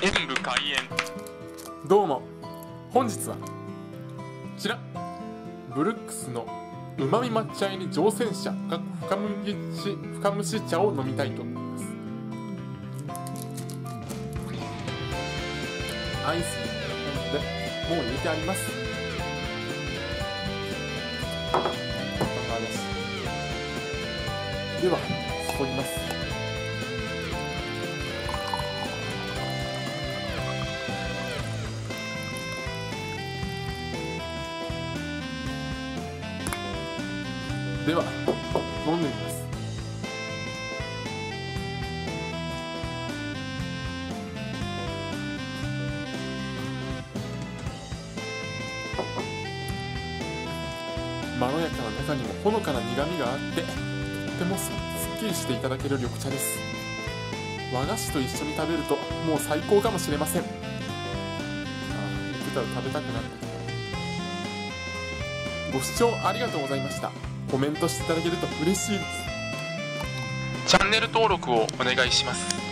演武開演。 どうも、本日はこちらブルックスのうまみ抹茶入り乗船者深蒸し茶を飲みたいと思います。アイスでもう入れてあります。では注ぎます。では飲んでみます。まろやかな中にもほのかな苦みがあって、とてもすっきりしていただける緑茶です。和菓子と一緒に食べるともう最高かもしれません。言ってたら食べたくなってきた。ご視聴ありがとうございました。コメントしていただけると嬉しいです。 チャンネル登録をお願いします。